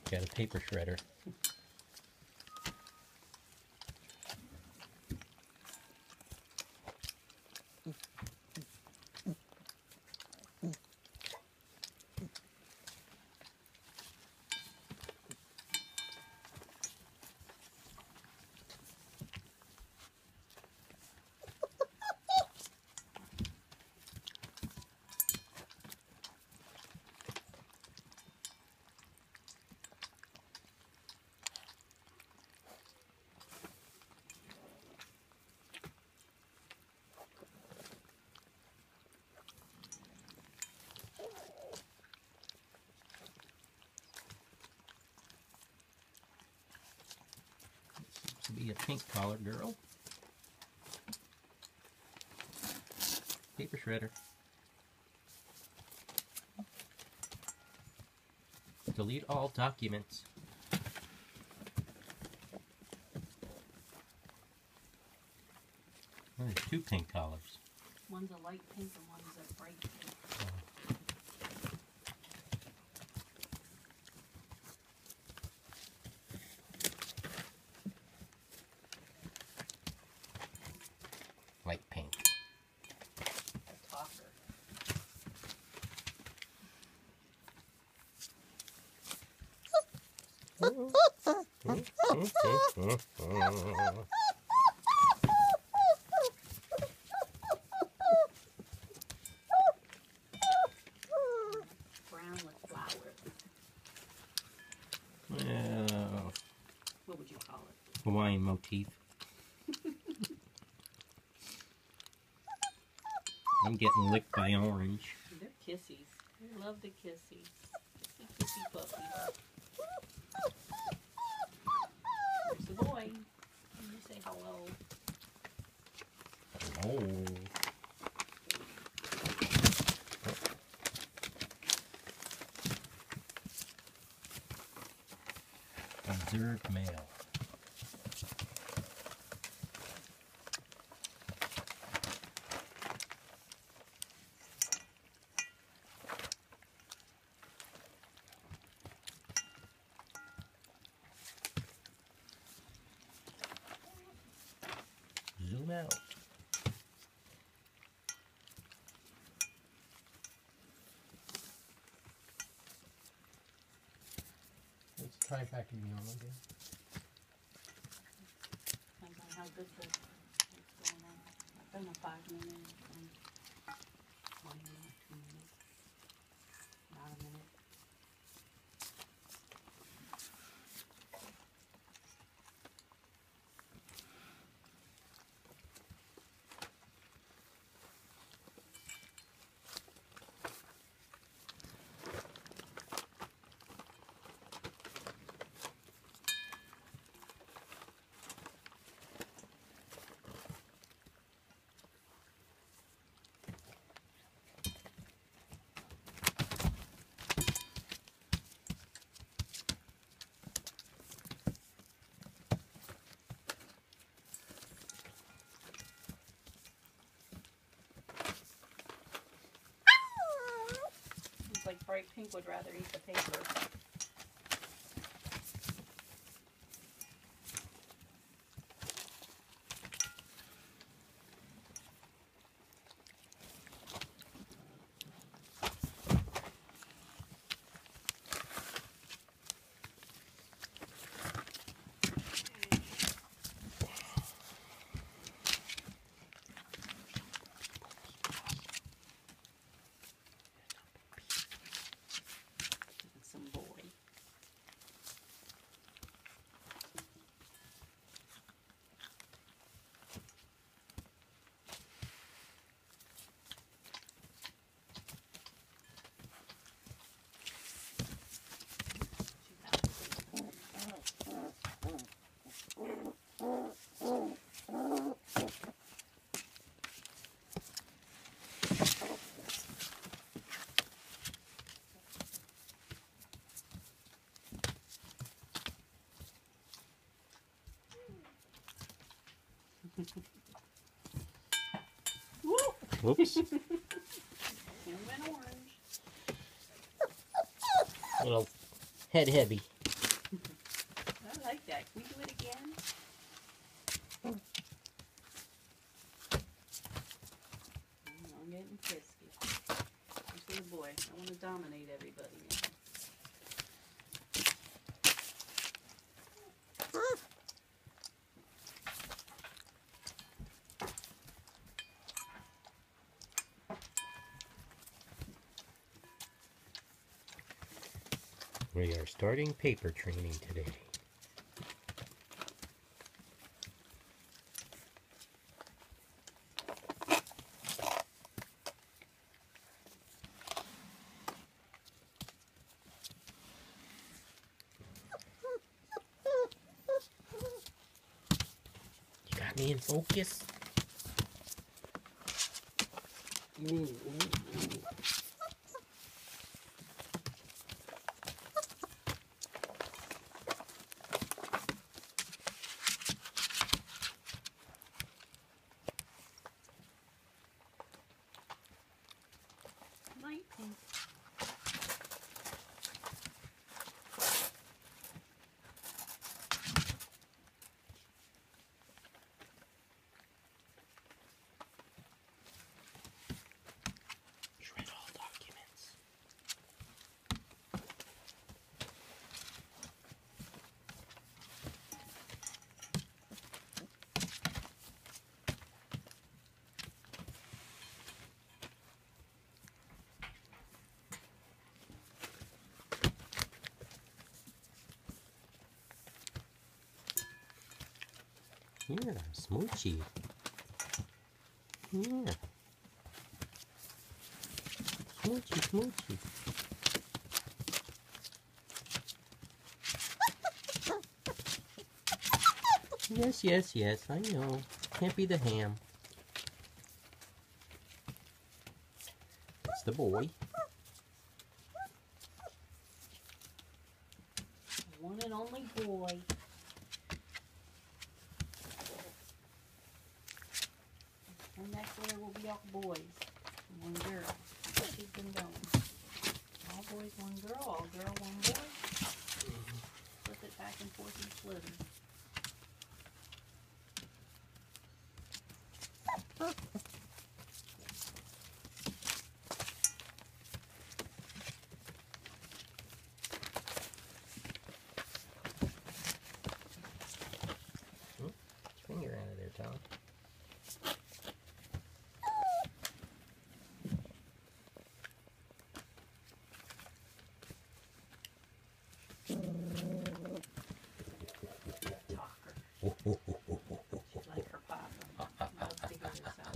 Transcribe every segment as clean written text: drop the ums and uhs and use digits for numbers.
Got a paper shredder. To be a pink collar girl. Paper shredder. Delete all documents. Oh, there's two pink collars. One's a light pink and one's a bright pink. Light pink. A talker. Brown with flowers. Well, What would you call it? Hawaiian motif. I'm getting licked by orange. They're kissies. I love the kissies. Kissy, kissy puppy. There's the boy. Can you say hello? Oh. Observed male. Zoom out. Let's try packing me on again. Depends on how good what's going on. I've done a 5 minute and 1 minute, 2 minutes. Not a minute. It's like bright pink would rather eat the paper. Some boy. Whoops. And went orange. Little head heavy. We do it again? I'm getting frisky. Especially the boy. I want to dominate everybody now. We are starting paper training today. You got me in focus? Ooh. Light pink. Shred all documents. Yeah, smoochy. Yeah. Smoochy, smoochy. Yes, yes, yes, I know. Can't be the ham. It's the boy. One and only boy. And next litter will be all boys. One girl. She's been going. All boys, one girl. All girl, one boy. Flip it back and forth each litter. Finger out of there, Tom. Talker. She's like her papa. Loves to hear herself.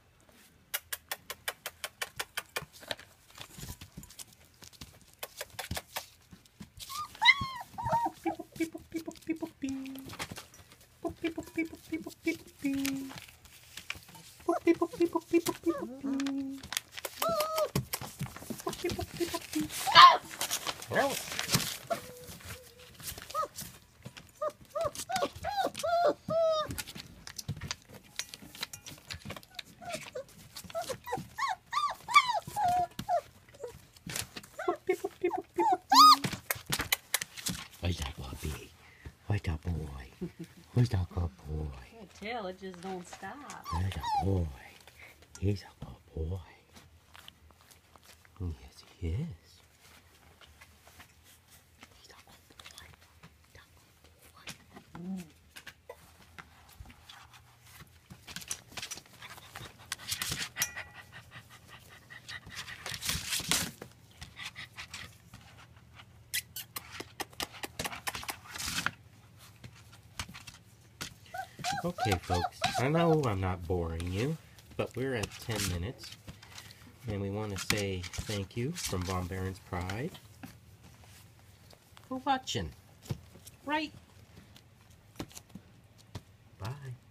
Where's that puppy? Where's that boy? Where's that good boy? I can tell it just don't stop. Where's that boy? He's a good boy. Yes, he is. He's a good boy. He's a good boy. Okay, folks, I know I'm not boring you, but we're at 10 minutes, and we want to say thank you from Von Baron's Pride for watching. Right? Bye.